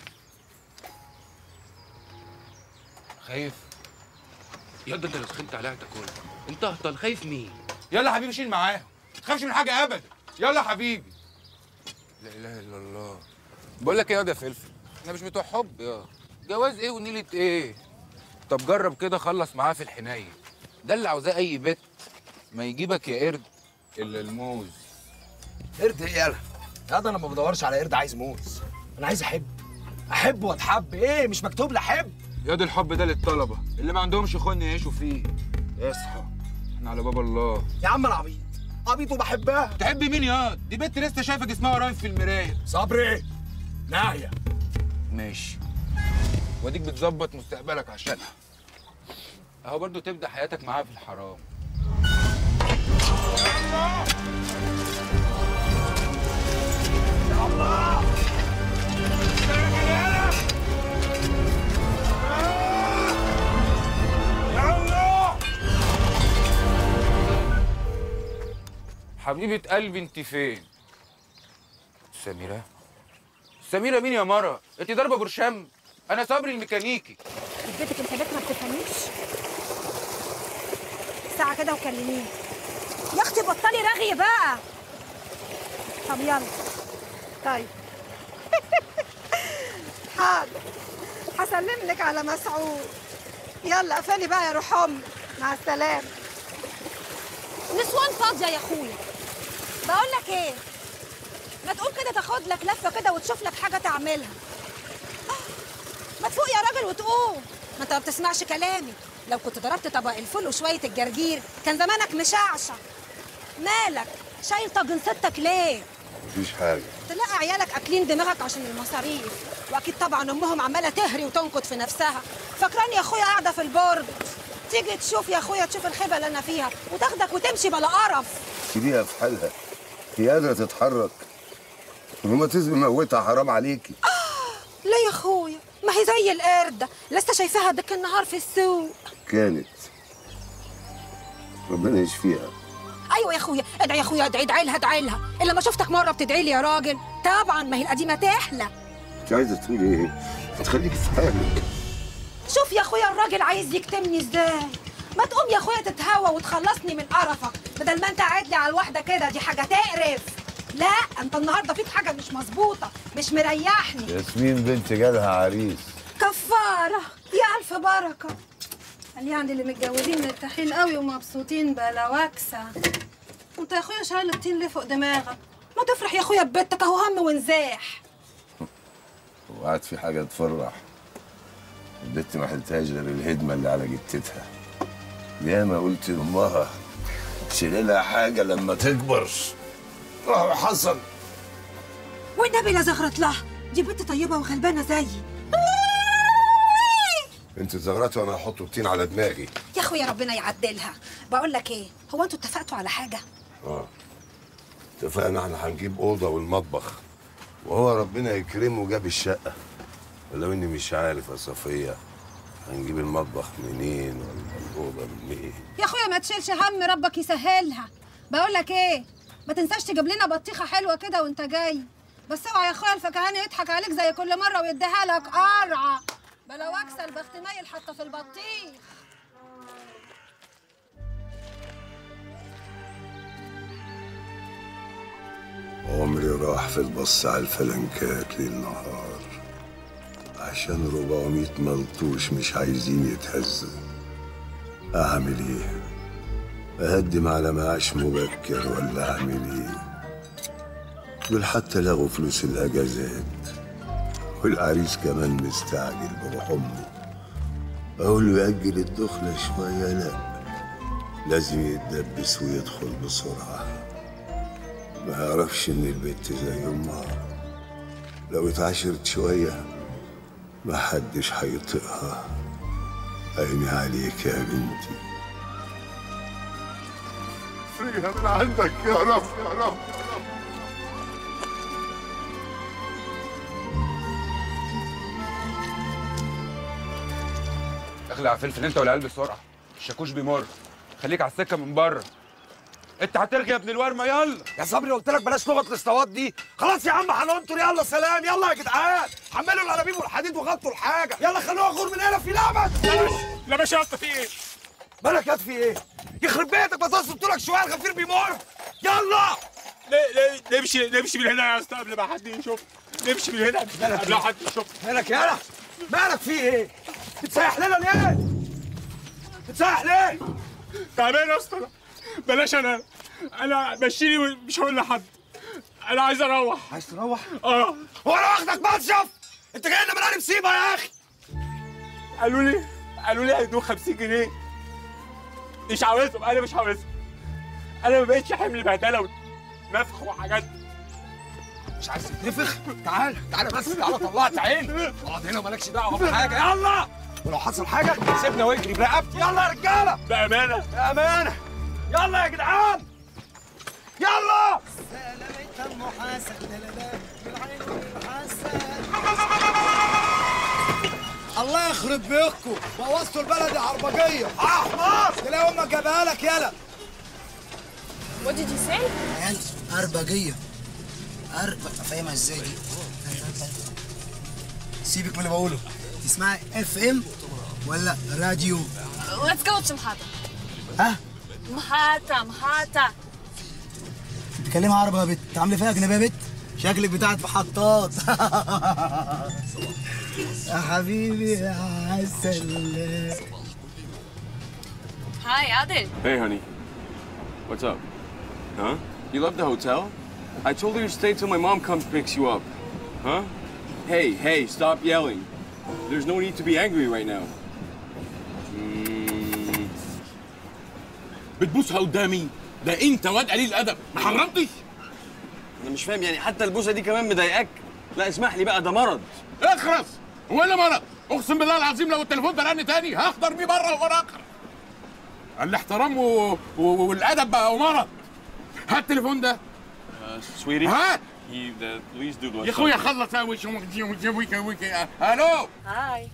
خايف؟ يا ده انت لو سخنت عليها هتاكلها. انت هطل خايف مين؟ يلا يا حبيبي شيل معاهم، ما تخافش من حاجه ابدا. يلا يا حبيبي. لا اله الا الله. بقول لك ايه يا ده فلفل، احنا مش بتوع حب يا جواز ايه ونيله ايه. طب جرب كده خلص معاه في الحنايه، ده اللي عاوزاه اي بت. ما يجيبك يا قرد الا الموز. قرد ايه يالا؟ لا ده انا ما بدورش على قرد عايز موز، انا عايز احب واتحب. ايه مش مكتوب لي احب؟ يا ده الحب ده للطلبه اللي ما عندهمش اخوان يعيشوا فيه. اصحى احنا على باب الله. يا عم انا عبيط وبحبها. تحب مين ياض؟ دي بنت لسه شايفه جسمها قريب في المرايه. صبري ناهيه. ماشي، واديك بتظبط مستقبلك عشانها اهو، برضو تبدا حياتك معاها في الحرام. يا الله حبيبة قلبي انت فين؟ سميرة؟ سميرة مين يا مرة؟ انت ضاربة برشام؟ أنا صبري الميكانيكي. بيتك انت بيت ما بتفهميش؟ ساعة كده وكلميني. يا اختي بطلي رغي بقى. طب يلا. طيب حاضر، هسلم لك على مسعود. يلا قفلي بقى يا روح امي، مع السلامة. نسوان فاضية يا اخويا. بقول لك ايه؟ ما تقوم كده تاخد لك لفة كده وتشوف لك حاجة تعملها. ما تفوق يا راجل وتقوم. ما انت ما بتسمعش كلامي. لو كنت ضربت طبق الفول وشوية الجرجير كان زمانك مشعشع. مالك؟ شايل طاجن ستك ليه؟ مفيش حاجة. تلاقي عيالك اكلين دماغك عشان المصاريف، واكيد طبعا امهم عماله تهري وتنكد في نفسها. فاكراني يا اخويا قاعده في البرج. تيجي تشوف يا اخويا، تشوف الخيبه اللي انا فيها وتاخدك وتمشي بلا قرف. سيبيها في حالها، هي قادرة تتحرك. الروماتيزم موتها، حرام عليكي. لا يا اخويا، ما هي زي القردة، لسه شايفاها ديك النهار في السوق. كانت ربنا يشفيها. ايوه يا اخويا، ادعي يا اخويا، ادعي لها ادعي لها. الا ما شفتك مره بتدعي لي يا راجل. طبعا ما هي القديمه تحلى. انت عايزة تقولي ايه؟ هتخليكي في حالك. شوف يا اخويا الراجل عايز يكتمني ازاي. ما تقوم يا اخويا تتهوى وتخلصني من قرفك، بدل ما انت قاعد لي على الواحده كده. دي حاجه تقرف. لا انت النهارده فيك حاجه مش مظبوطه، مش مريحني. ياسمين بنت جالها عريس. كفاره يا الف بركه. قال يعني اللي متجوزين مرتاحين قوي ومبسوطين بلا وكسه. انت يا اخويا شايل الطين ليه فوق دماغك؟ ما تفرح يا اخويا ببيتك، اهو هم ونزاح. وقعد في حاجه تفرح. البت ما حلتهاش غير الهدمه اللي على جتتها. ياما قلت لامها شيل لها حاجه لما تكبر. حصل. والنبي لا زغرت لها، دي بنت طيبه وغلبانه زيي. انت زغرتي وانا هحط الطين على دماغي. يا اخويا ربنا يعدلها. بقول لك ايه، هو انتوا اتفقتوا على حاجه؟ اتفقنا احنا هنجيب اوضه والمطبخ، وهو ربنا يكرمه جاب الشقه. ولو اني مش عارف يا صفيه هنجيب المطبخ منين ولا الاوضه منين. يا اخويا ما تشيلش هم، ربك يسهلها. بقول لك ايه، ما تنساش تجيب لنا بطيخه حلوه كده وانت جاي. بس اوعى يا اخويا الفكهاني يضحك عليك زي كل مره ويديها لك قرعه. بلا واكسه البخت مايل حتى في البطيخ. عمري راح في البص على الفلنكات ليل نهار عشان 400 ملطوش مش عايزين يتهزوا. اعمل ايه؟ اقدم على معاش مبكر ولا اعمل ايه؟ دول حتى لغوا فلوس الاجازات، والعريس كمان مستعجل بروح امه. اقول له يأجل الدخله شويه، لا لازم يتدبس ويدخل بسرعه. ما يعرفش ان البت زي امها، لو اتعاشرت شويه ما حدش هيطيقها. عيني عليك يا بنتي. فريها من عندك يا رب يا رب. اخلع فلفل انت والعيال بسرعه، الشاكوش بيمر. خليك على السكه من بره. انت هترغي يا ابن الورمه. يلا يا صبري قلت لك بلاش لغه الاسطوات دي. خلاص يا عم هننطر. يلا سلام. يلا يا جدعان حملوا الانابيب والحديد وغطوا الحاجه. يلا خلوها غور من هنا في لعبه. لا ماشي يا اسطى في ايه؟ مالك يا في ايه؟ يخرب بيتك بس قلت لك شويه الغفير بيمر. يلا نمشي من هنا يا اسطى قبل ما حد يشوف. نمشي من هنا قبل ما حد يشوف. مالك يالا؟ مالك في ايه؟ بتسيح لنا ليه؟ بتسيح ليه؟ تعبان يا اسطى. بلاش انا مشيني ومش هقول لحد. انا عايز اروح. عايز تروح؟ اه. هو انا واخدك مصيف؟ انت جاي لنا من انهي مصيبه يا اخي؟ قالوا لي هيدوك 50 جنيه. مش عاوزهم، انا مش عاوزهم. انا ما بقتش حمل بهدله ونفخ وحاجات. مش عايز تنفخ؟ تعالى بس، تعالى طلعت عين. اقعد هنا ومالكش دعوه بحاجه. يلا ولو حصل حاجه سيبنا واجري برقبتي. يلا يا رجاله. بامانه. يلا يا جدعان. يلا. الله يخرب بيكم، بوظتوا البلد يا عربجيه. احمر تلاقي امك جابها لك يالا. What did you say؟ عربجيه. فاهمها ازاي دي؟ سيبك من اللي بقوله. تسمعي FM ولا راديو؟ Let's go to محطة. ها؟ محطة. بتتكلمي عربي يا بت؟ عامله فيها اجنبيه يا بت؟ شكلك بتاعت محطات. يا حبيبي يا عسل. Hi, Adil. Hey, honey. What's up? Huh? You left the hotel? I told her to stay till my mom comes picks you up. Huh? Hey, stop yelling. There's no need to be angry right now. بتبوسها قدامي؟ ده انت واد قليل الادب، ما حرمتش؟ انا مش فاهم يعني حتى البوسه دي كمان مضايقاك؟ لا اسمح لي بقى، ده مرض. اخرس. هو ايه مرض؟ اقسم بالله العظيم لو التليفون ده رن تاني هخضر بيه بره وانا اخر. الاحترام والادب بقى مرض. هات التليفون ده. سويتي. هات. Please do يا اخويا خلص. الو. هاي.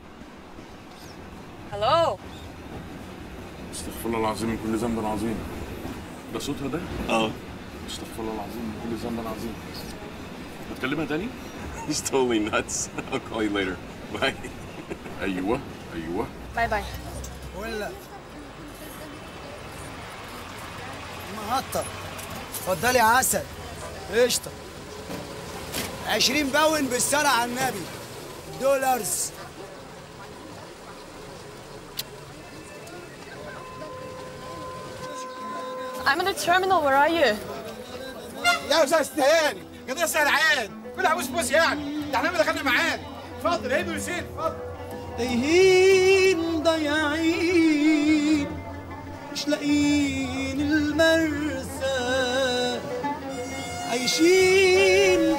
هلو. استغفر الله العظيم من كل ذنب عظيم. ده صوتها ده؟ اه. استغفر الله العظيم من كل ذنب عظيم. هتكلمها تاني؟ He's totally nuts. I'll call you later. Bye. ايوه. باي. ولا محطة. اتفضلي يا عسل. قشطة. 20 باون بالصلاة على النبي. $. I'm in the terminal. Where are you? يا استاذ تهاني، قضية سرعان. كلها بوس يعني. ده احنا دخلنا معاك. اتفضل هيدو يسير اتفضل. تايهين ضايعين مش لاقيين المرسى، عايشين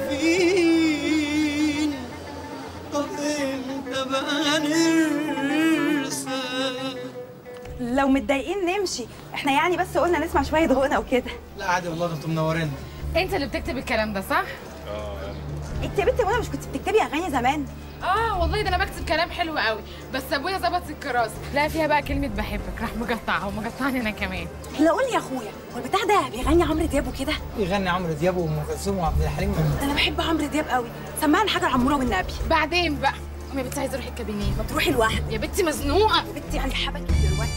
خايفين، طب امتى بقى نرسى؟ لو متضايقين نمشي، احنا يعني بس قلنا نسمع شويه غنى وكده. لا عادي والله، ده انتوا منورين. انت اللي بتكتب الكلام ده صح؟ انت يا بنت منى مش كنت بتكتبي اغاني زمان؟ والله ده انا بكتب كلام حلو قوي، بس ابويا ظبط الكراسه لقى فيها بقى كلمه بحبك، راح مقطعها ومقطعني انا كمان. لا قول لي يا اخويا، هو البتاع ده بيغني عمرو دياب وكده؟ بيغني عمرو دياب وام كلثوم وعبد الحليم. ده انا بحب عمرو دياب قوي، سمعنا حاجه لعموره والنبي. بعدين بقى يا بنتي عايزه اروح الكابينيه. ما تروحي لوحدك يا بنتي مزنوقه. يا بنتي عندي حبك دلوقتي.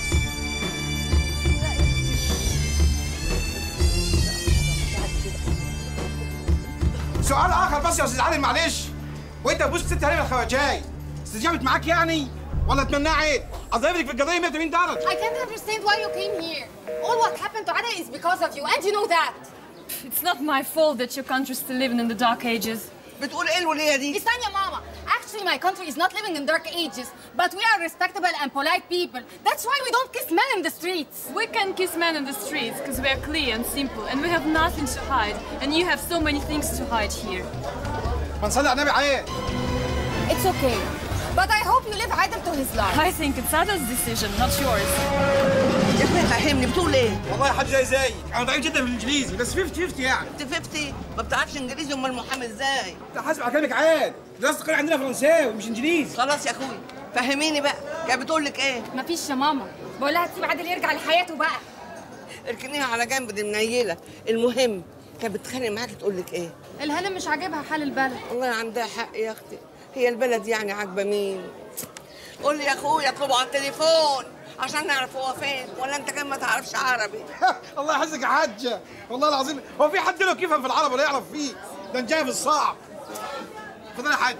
سؤال اخر بس يا استاذ عادل معلش، وانت بوس ست هانم الخواجاي استجابت معاك يعني ولا تمناها عيب؟ اضرب لك في القضيه 180 درجه. I can't understand why you came here. All what happened to Ada is because of you and you know that. It's not my fault that your country is still living in the dark ages. بتقول ايه الوليه دي؟ استني يا ماما. Actually my country is not living in dark ages, but we are respectable and polite people. That's why we don't kiss men in the streets. We can kiss men in the streets because we are clear and simple and we have nothing to hide. And you have so many things to hide here. ما نصلي على النبي عيال. It's okay. But I hope you leave Adel to his life. I think it's Adam's decision, not yours. يا اخويا فهمني بتقول ايه؟ والله يا حاج زيك انا ضعيف جدا في الانجليزي بس 50-50 يعني. 50 ما بتعرفش انجليزي امال محامي ازاي؟ انت حاسب على كلامك عاد، دراسه القرآن عندنا فرنساوي مش انجليزي. خلاص يا اخويا فهميني بقى، كانت بتقول لك ايه؟ مفيش يا ماما، بقول لها تسيب عادل يرجع لحياته بقى. اركنيها على جنب دي منيله، المهم كانت بتتخانق معاكي تقول لك ايه؟ الهانم مش عاجبها حال البلد. والله عندها حق يا اختي، هي البلد يعني عاجبه مين؟ قول لي يا اخويا اطلبه على التليفون عشان نعرف هو فين، ولا انت كمان ما تعرفش عربي؟ الله يحفظك يا حاجه، والله العظيم هو في حد له يفهم في العربي ولا يعرف فيه؟ ده انت جاي في الصعب. اتفضل يا حاج.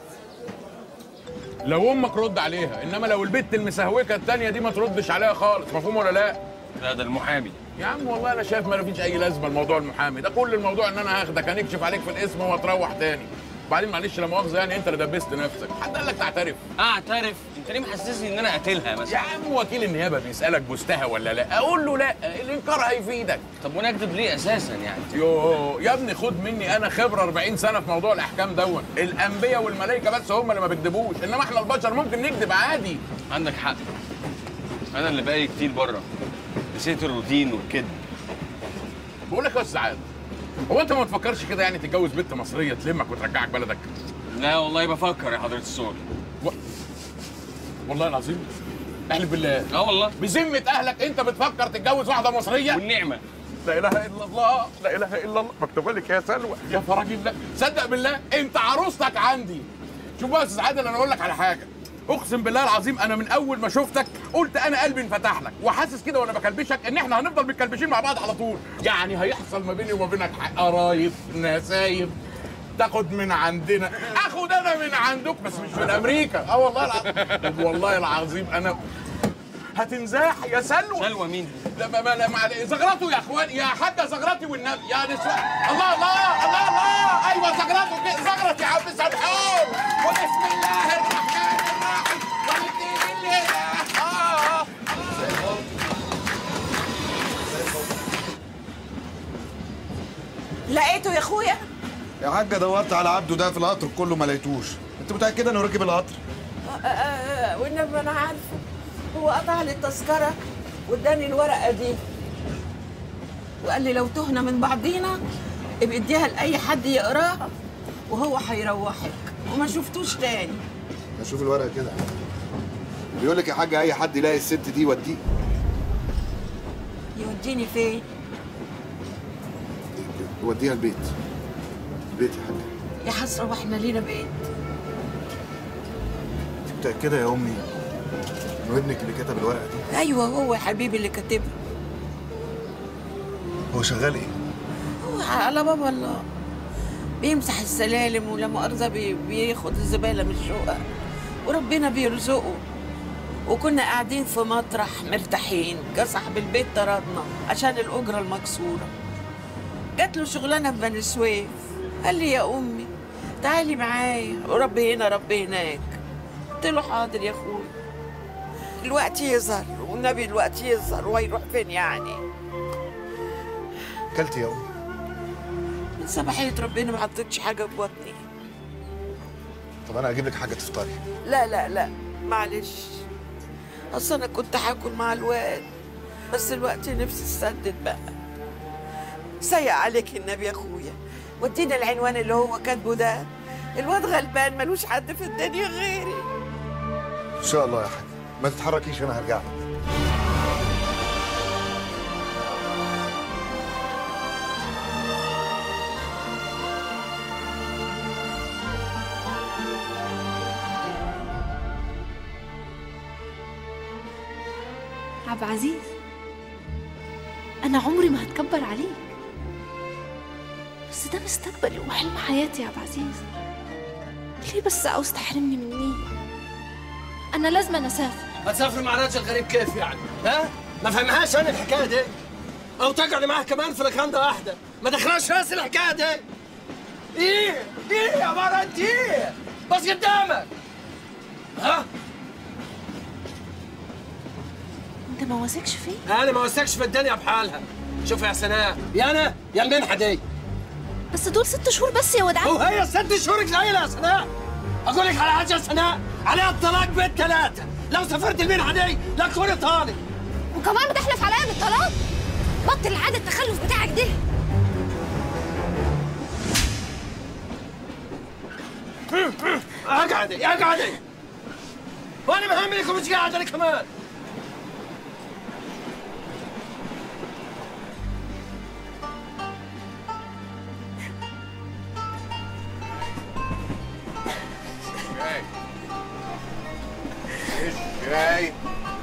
لو امك رد عليها، انما لو البت المسهوكه التانيه دي ما تردش عليها خالص، مفهوم ولا لا؟ لا ده المحامي. يا عم والله انا شايف ما فيش اي لازمه الموضوع المحامي ده، كل الموضوع ان انا هاخدك هنكشف عليك في الاسم وهتروح تاني. وبعدين معلش لا مؤاخذه يعني انت اللي دبست نفسك، حد قال لك تعترف؟ اعترف؟ انت ليه محسسني ان انا قاتلها مثلا؟ يا عم وكيل النيابه بيسالك بوستها ولا لا؟ اقول له لا، الانكار هيفيدك. طب وانا اكذب ليه اساسا يعني؟ يا ابني خد مني انا خبره 40 سنه في موضوع الاحكام دون، الانبياء والملائكه بس هم اللي ما بيكذبوش، انما احنا البشر ممكن نكذب عادي. عندك حق، انا اللي بقالي كتير بره نسيت الروتين والكذب. بقول لك يا استاذ عادل، هو انت ما تفكرش كده يعني تتجوز بنت مصريه تلمك وترجعك بلدك؟ لا والله بفكر يا حضرة الصول. والله العظيم؟ احلف بالله. والله. بذمة اهلك انت بتفكر تتجوز واحدة مصرية؟ والنعمة. لا اله الا الله، لا اله الا الله، مكتوبة لك يا سلوى، يا فرج الله، صدق بالله انت عروستك عندي. شوف بقى يا استاذ عادل انا اقول لك على حاجة، اقسم بالله العظيم انا من اول ما شفتك قلت انا قلبي انفتح لك، وحاسس كده وانا بكلبشك ان احنا هنفضل متكلبشين مع بعض على طول، يعني هيحصل ما بيني وما بينك قرايب، نسايب، تاخد من عندنا، اخد انا من عندك، بس مش من امريكا. والله العظيم والله العظيم انا هتنزاح يا سلوى. سلوى مين؟ لا زغرته يا اخوان، يا حاجه زغرتي والنبي يا نسوان. الله الله الله الله، ايوه زغرته كده، زغرت يا عم سامحون. وبسم الله الرحمن الرحيم والدين الله. لقيته يا اخويا؟ يا حاجه دورت على عبده ده في القطر كله ما لقيتوش، انت متاكده انه ركب القطر؟ والنبي انا عارفه، هو قطع لي التذكره واداني الورقه دي وقال لي لو تهنا من بعضينا ابقى اديها لاي حد يقراها وهو هيروحك وما شفتوش تاني. اشوف الورقه كده، بيقول لك يا حاجه اي حد يلاقي الست دي يوديه. يوديني فين؟ يوديها البيت. البيت يا حاجه. يا حسره واحنا لينا بيت. انت متاكده يا امي انه ابنك اللي كتب الورقه دي؟ ايوه هو يا حبيبي اللي كاتبها. هو شغال ايه؟ هو على باب الله بيمسح السلالم ولا مؤاخذه بياخد الزباله من الشقق وربنا بيرزقه. وكنا قاعدين في مطرح مرتاحين، جه صاحب البيت طردنا عشان الاجره المكسوره. جات له شغلانه في بني سويف، قال لي يا امي تعالي معايا، وربي هنا ربي هناك. قلت له حاضر يا اخوي. الوقت يظهر والنبي الوقت يظهر، وهيروح فين يعني؟ كلتي يا أم؟ من صباحية ربنا ما حطيتش حاجة في بطني. طب أنا أجيب لك حاجة تفطري. لا لا لا معلش، أصل أنا كنت هاكل مع الواد، بس الوقت نفسي تسدد بقى. سيء عليك النبي يا أخويا، ودينا العنوان اللي هو كاتبه ده. الواد غلبان ملوش حد في الدنيا غيري. إن شاء الله يا حاج، ما تتحركيش أنا هرجع لك. عبد العزيز، أنا عمري ما هتكبر عليك، بس ده مستقبلي وحلم حياتي يا عبد العزيز. ليه بس عاوز تحرمني مني؟ أنا لازم أسافر. هتسافر مع راجل غريب كيف يعني؟ ها؟ ما فهمهاش انا الحكايه دي. او تقعد معاه كمان في لوكاندا واحده، ما دخلهاش راسي الحكايه دي. ايه؟ ايه يا مرة انت ايه؟ بس قدامك. ها؟ أنت ما واثقش فيه؟ انا ما وثقش في الدنيا بحالها. شوف يا سناء، يا انا يا المنحه دي. بس دول 6 شهور بس يا ودعان. وهي 6 شهور قليله يا سناء. اقول لك على حاجه يا سناء، عليها الطلاق بالثلاثه. لو سافرت المنحه دي لا تكوني طالق. وكمان بتحلف عليا بالطلاق؟ بطل العادة التخلف بتاعك ده. اقعدي اقعدي. وانا مهملك ومش قاعد انا كمان. جاي